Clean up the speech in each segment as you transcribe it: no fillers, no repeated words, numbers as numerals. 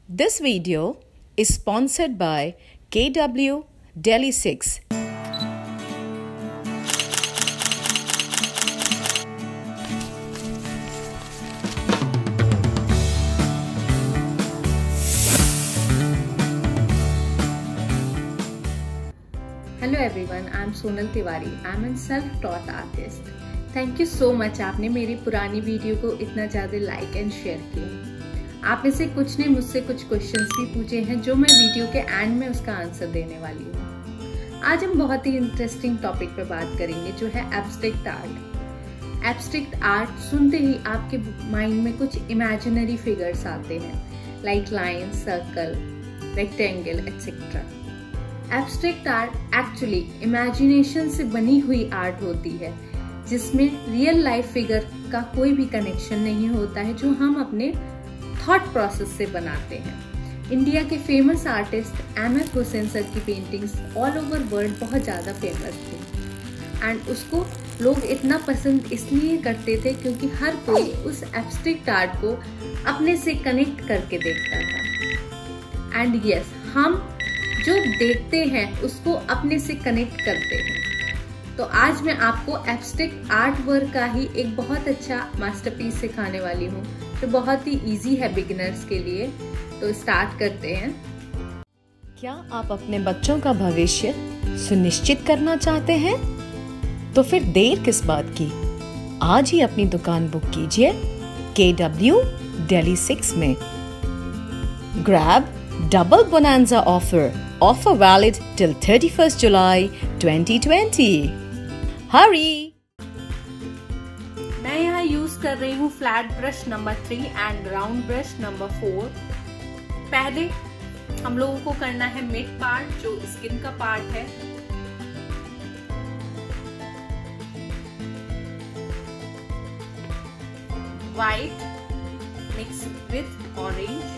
This video is sponsored by KW Delhi 6. Hello everyone, I am Sonal Tiwari. I am a self-taught artist. Thank you so much आपने मेरी पुरानी video को इतना ज़्यादा like and share किया। आप में से कुछ ने मुझसे कुछ क्वेश्चंस भी पूछे हैं जो मैं वीडियो के एंड में उसका आंसर देने वाली हूँ। आज हम बहुत ही इंटरेस्टिंग टॉपिक पे बात करेंगे जो है एब्स्ट्रैक्ट आर्ट। एब्स्ट्रैक्ट आर्ट सुनते ही आपके माइंड में कुछ इमेजिनरी फिगर्स आते हैं like line, circle, rectangle etcetera. Abstract art actually imagination से बनी हुई आर्ट होती है जिसमें रियल लाइफ फिगर का कोई भी कनेक्शन नहीं होता है, जो हम अपने थॉट प्रोसेस से बनाते हैं। इंडिया के famous artist MF Hussain sir की पेंटिंग्स ऑल ओवर वर्ल्ड बहुत ज़्यादा फेमस थी एंड उसको लोग इतना पसंद इसलिए करते थे क्योंकि हर कोई उस एब्स्ट्रैक्ट आर्ट को अपने से कनेक्ट करके देखता था। एंड यस, हम जो देखते हैं उसको अपने से कनेक्ट करते हैं। तो आज मैं आपको एब्स्ट्रैक्ट आर्ट वर्क का ही एक बहुत अच्छा मास्टरपीस सिखाने वाली हूँ जो बहुत ही इजी है बिगिनर्स के लिए। तो स्टार्ट करते हैं। क्या आप अपने बच्चों का भविष्य सुनिश्चित करना चाहते हैं? तो फिर देर किस बात की, आज ही अपनी दुकान बुक कीजिए KW Delhi 6 में। Grab double bonanza offer valid till 31st July 2020। Hurry! मैं यहाँ यूज कर रही हूँ flat brush number 3 and round brush number 4। पहले हम लोगों को करना है मिड पार्ट जो स्किन का पार्ट है। White mix with orange.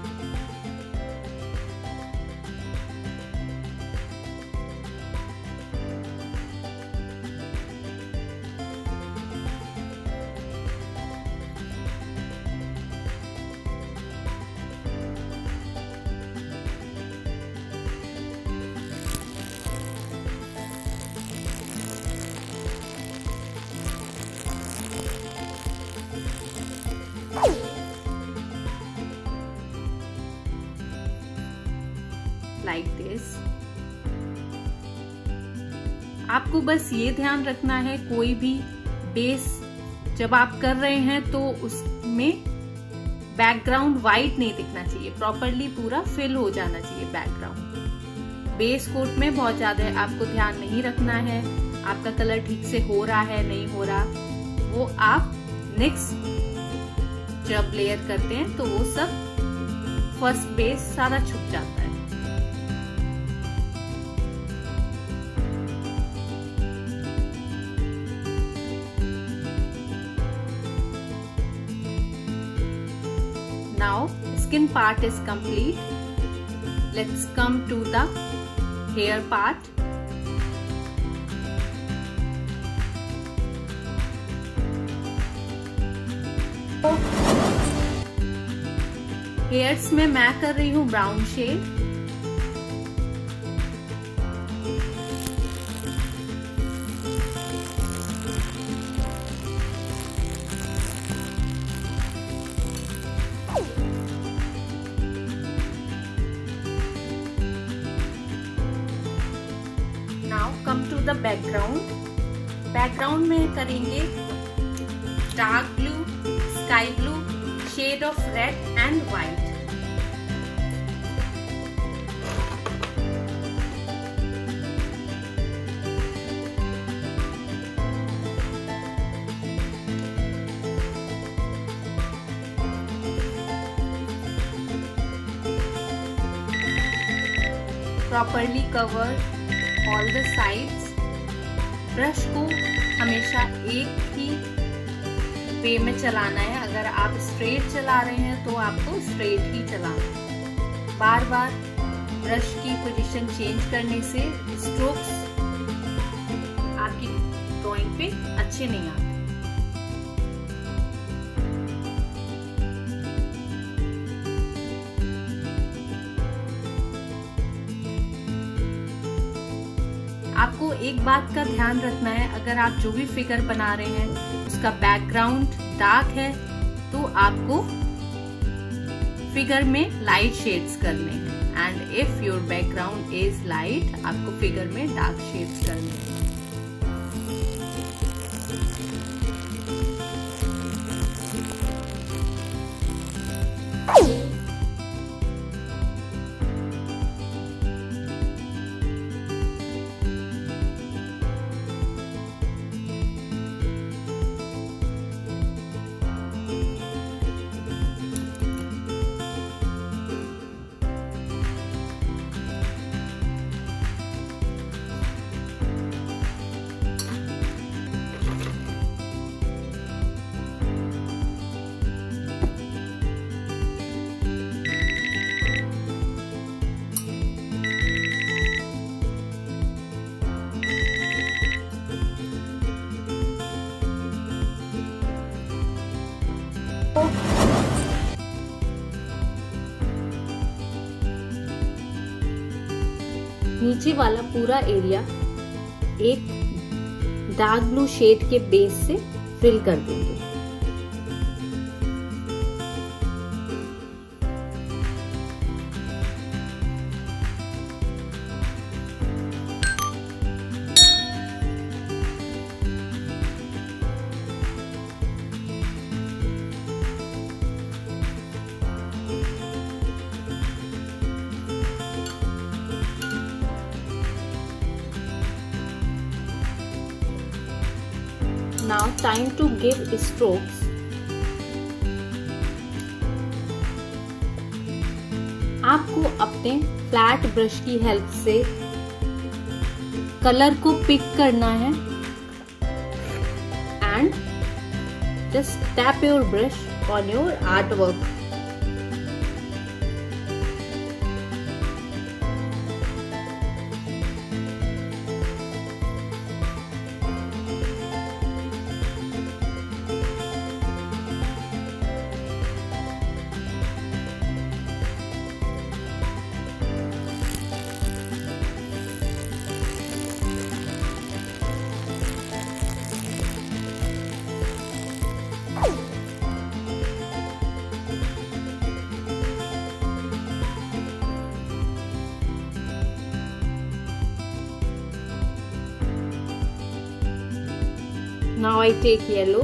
Like this। आपको बस ये ध्यान रखना है कोई भी बेस जब आप कर रहे हैं तो उसमें बैकग्राउंड व्हाइट नहीं दिखना चाहिए, प्रॉपरली पूरा फिल हो जाना चाहिए बैकग्राउंड। बेस कोट में बहुत ज्यादा आपको ध्यान नहीं रखना है, आपका कलर ठीक से हो रहा है नहीं हो रहा, वो आप नेक्स्ट जब लेयर करते हैं तो वो सब फर्स्ट बेस सारा छुप जाता है। Now skin part is complete. Let's come to the hair part. Hairs में मैं कर रही हूँ brown shade. Now come to the background. Background में करेंगे dark blue, sky blue, shade of red and white. Properly cover all the sides. Brush को हमेशा एक ही वे में चलाना है। अगर आप स्ट्रेट चला रहे हैं तो आपको स्ट्रेट ही चलाना है। बार बार ब्रश की पोजीशन चेंज करने से स्ट्रोक्स आपकी ड्राइंग पे अच्छे नहीं आते। आपको एक बात का ध्यान रखना है, अगर आप जो भी फिगर बना रहे हैं उसका बैकग्राउंड डार्क है तो आपको फिगर में लाइट शेड्स करने हैं, and if your background is light आपको फिगर में डार्क शेड्स करने हैं। नीचे वाला पूरा एरिया एक डार्क ब्लू शेड के बेस से फिल कर देंगे। Now time to give strokes. आपको अपने फ्लैट ब्रश की हेल्प से कलर को पिक करना है and just tap your brush on your art work. Now I take yellow.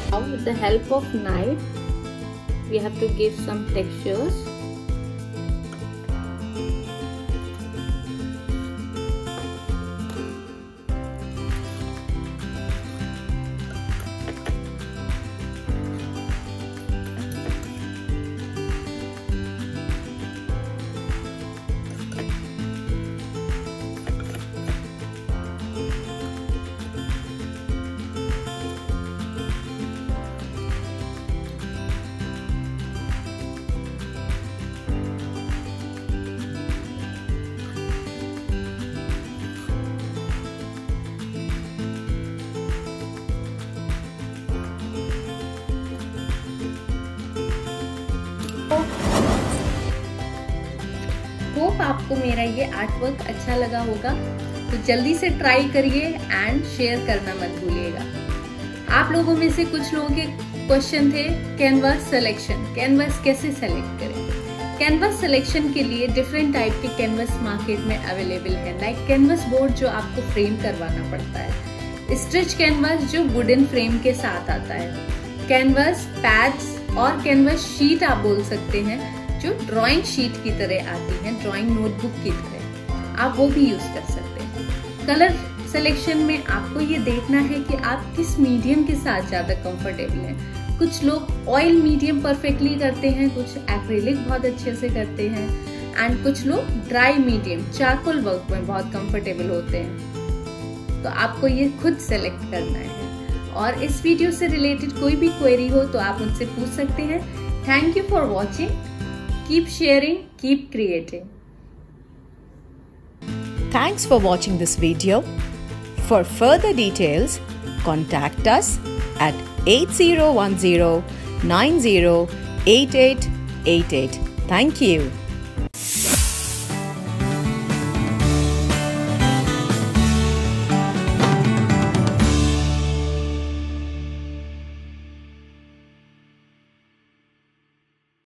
Now with the help of knife, we have to give some textures. Hope आपको मेरा ये artwork अच्छा लगा होगा, तो जल्दी से ट्राई करिए एंड शेयर करना मत भूलिएगा। आप लोगों में से कुछ लोगों के क्वेश्चन थे कैनवास सिलेक्शन, कैनवास कैसे सेलेक्ट करें। कैनवास सिलेक्शन के लिए डिफरेंट टाइप के कैनवास मार्केट में अवेलेबल है, लाइक कैनवास बोर्ड जो आपको फ्रेम करवाना पड़ता है, स्टिच कैनवास जो वुडन फ्रेम के साथ आता है, कैनवास पैड्स और कैनवास शीट आप बोल सकते हैं जो ड्राइंग शीट की तरह आती है, ड्राइंग नोटबुक की तरह, आप वो भी यूज कर सकते हैं। कलर सिलेक्शन में आपको ये देखना है कि आप किस मीडियम के साथ ज्यादा कंफर्टेबल हैं। कुछ लोग ऑयल मीडियम परफेक्टली करते हैं, कुछ एक्रिलिक बहुत अच्छे से करते हैं, एंड कुछ लोग ड्राई मीडियम चारकोल वर्क में बहुत कंफर्टेबल होते हैं। तो आपको ये खुद सेलेक्ट करना है। और इस वीडियो से रिलेटेड कोई भी क्वेरी हो तो आप मुझसे पूछ सकते हैं। Thank you for watching. Keep sharing, keep creating. Thanks for watching this video. For further details, contact us at 8010 908888. Thank you.